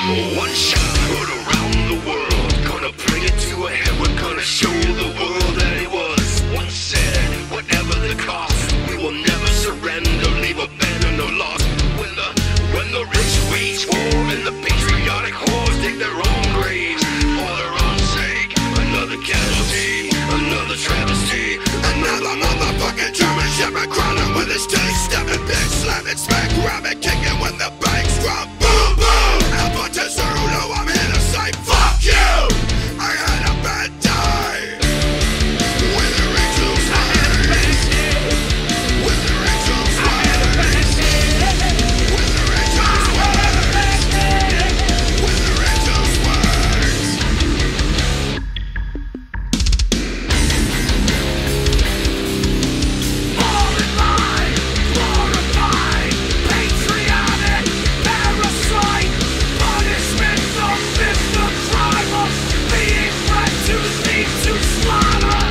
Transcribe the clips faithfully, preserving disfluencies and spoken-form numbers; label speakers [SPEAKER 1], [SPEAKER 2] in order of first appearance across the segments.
[SPEAKER 1] One shot heard around the world, gonna bring it to a head. We're gonna show the world that it was once said, whatever the cost, we will never surrender, leave a banner no loss. When the when the rich wage war and the patriotic whores dig their own graves for their own sake, another casualty, another travesty, another motherfucking German shepherd crawling with his teeth, steppin', big slappin', smack, grabbing, kicking when the banks drop. Boom, boom! Alpha to Zulu, I'm here to say fuck you! I had a bad day with the angels wings. With the angels wings. With the angels wings. With the angels wings. All in line, glorified, patriotic, parasite, punishment from this the crime of being bred to lead to slaughter.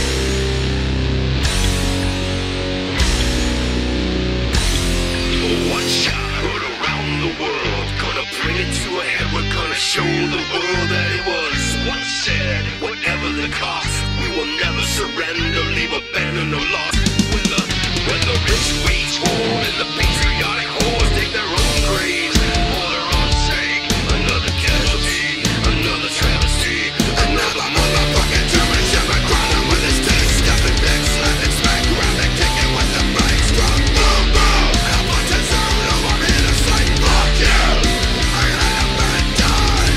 [SPEAKER 1] One shot heard around the world, gonna bring it to a head. We're gonna show the world that it was once said, whatever the cost, we will never surrender, leave a banner no loss. When the when the rich wage war and the patriotic whores dig their own graves for their own sake, another casualty, another travesty, another motherfucking German shepherd crawling with his teeth, steppin', big slappin', smack, grabbing, kicking when the banks drop. Boom, boom! Alpha to Zulu, I'm here to say fuck you! I had a bad day.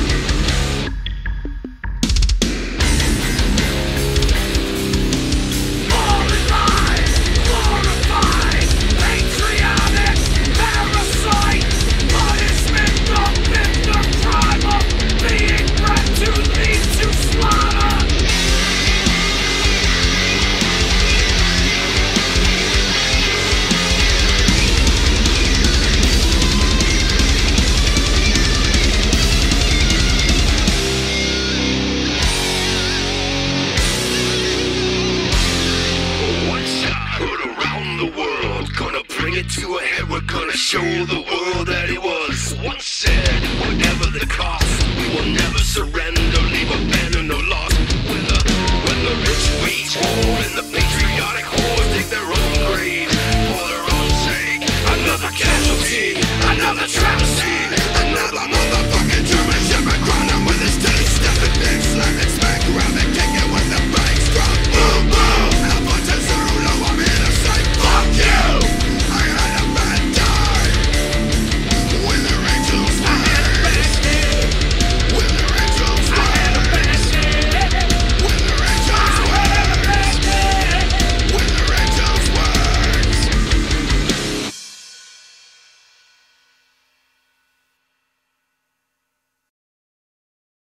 [SPEAKER 1] All in line, glorified, patriotic, parasite, punishment from the crime of being bred to lead to slaughter. One shot heard around the world, gonna bring it to a head. We're gonna show the world that it was once said, whatever the cost, we will never surrender.